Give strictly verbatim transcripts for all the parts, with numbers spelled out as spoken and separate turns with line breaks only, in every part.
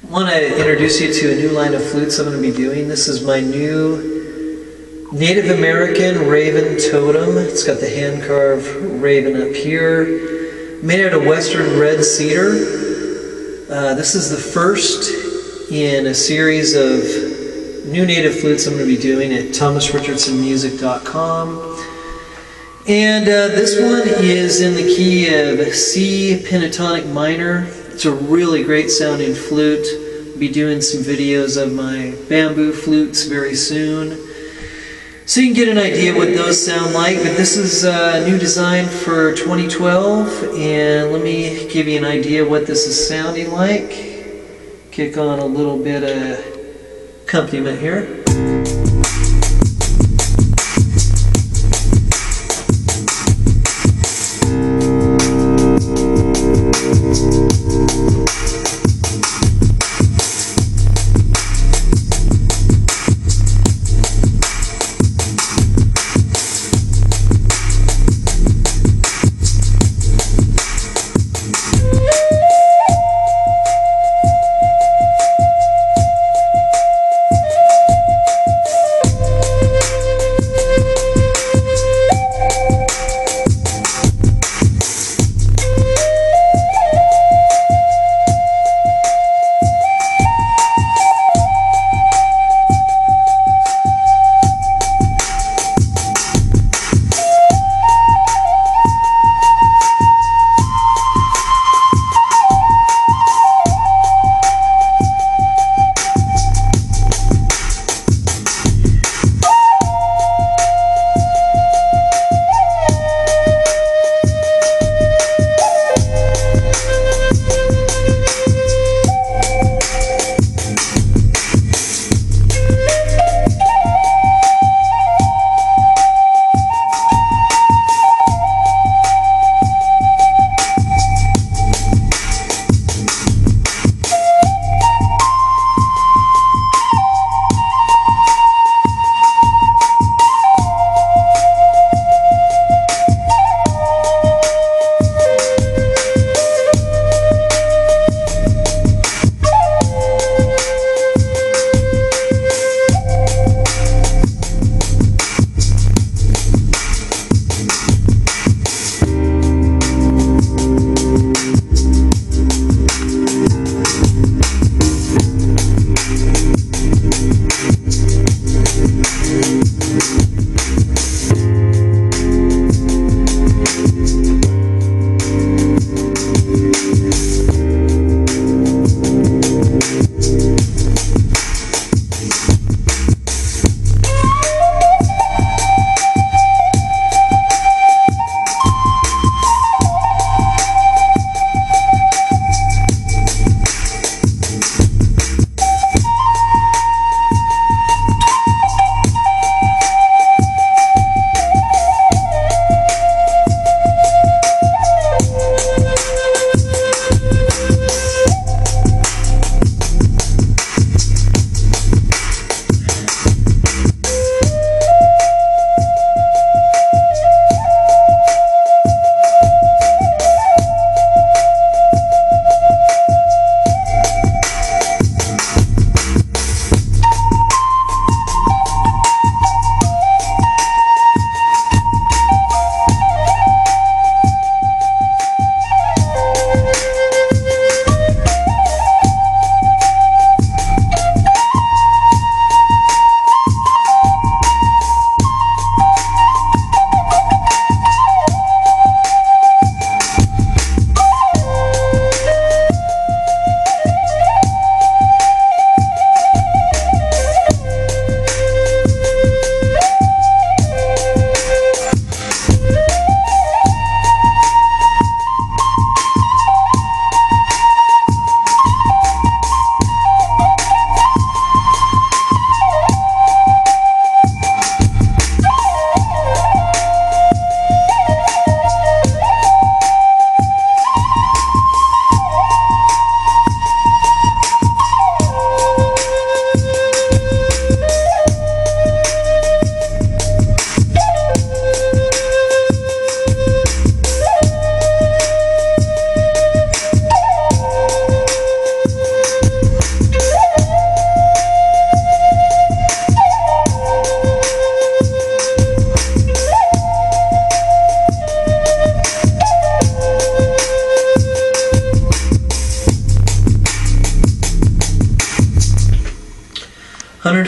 I want to introduce you to a new line of flutes I'm going to be doing. This is my new Native American Raven Totem. It's got the hand-carved raven up here. Made out of western red cedar. Uh, this is the first in a series of new native flutes I'm going to be doing at thomas richardson music dot com. And uh, this one is in the key of C pentatonic minor. It's a really great sounding flute. I'll be doing some videos of my bamboo flutes very soon, so you can get an idea what those sound like. But this is a new design for twenty twelve, and let me give you an idea what this is sounding like. Kick on a little bit of accompaniment here.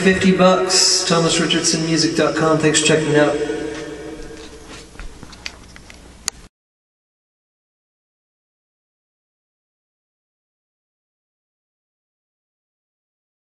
fifty bucks. Thomas Richardson Music dot com. Thanks for checking it out.